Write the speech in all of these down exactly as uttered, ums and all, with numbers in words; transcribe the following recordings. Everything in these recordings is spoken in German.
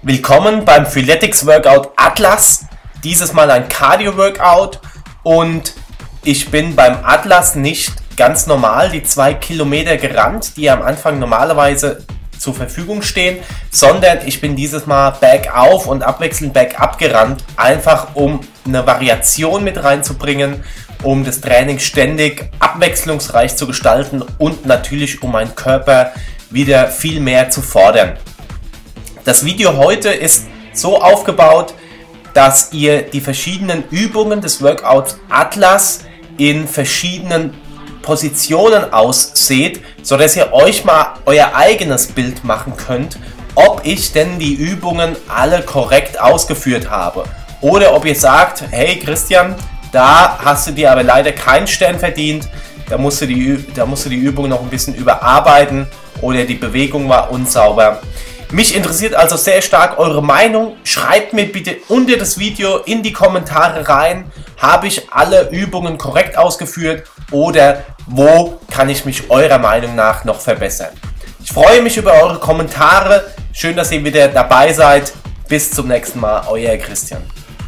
Willkommen beim Freeletics Workout Atlas. Dieses Mal ein Cardio-Workout und ich bin beim Atlas nicht ganz normal die zwei Kilometer gerannt, die am Anfang normalerweise zur Verfügung stehen, sondern ich bin dieses Mal bergauf und abwechselnd bergab gerannt, einfach um eine Variation mit reinzubringen, um das Training ständig abwechslungsreich zu gestalten und natürlich um meinen Körper wieder viel mehr zu fordern. Das Video heute ist so aufgebaut, dass ihr die verschiedenen Übungen des Workouts Atlas in verschiedenen Positionen ausseht, sodass ihr euch mal euer eigenes Bild machen könnt, ob ich denn die Übungen alle korrekt ausgeführt habe. Oder ob ihr sagt, hey Christian, da hast du dir aber leider keinen Stern verdient, da musst du die, da musst du die Übung noch ein bisschen überarbeiten oder die Bewegung war unsauber. Mich interessiert also sehr stark eure Meinung. Schreibt mir bitte unter das Video in die Kommentare rein, habe ich alle Übungen korrekt ausgeführt oder wo kann ich mich eurer Meinung nach noch verbessern. Ich freue mich über eure Kommentare. Schön, dass ihr wieder dabei seid. Bis zum nächsten Mal, euer Christian.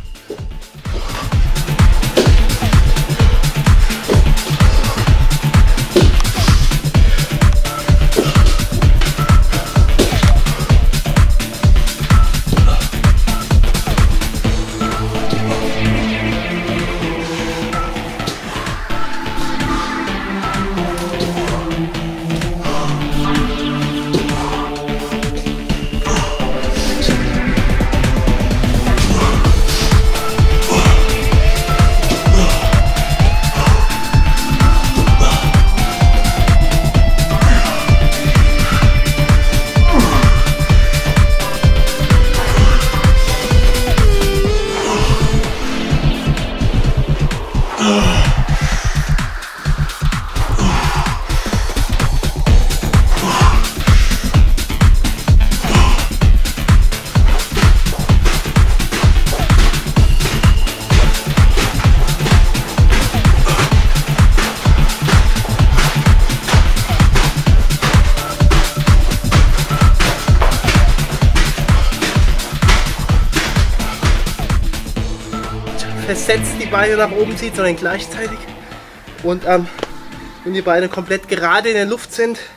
Versetzt die Beine nach oben zieht, sondern gleichzeitig. Und ähm, wenn die Beine komplett gerade in der Luft sind,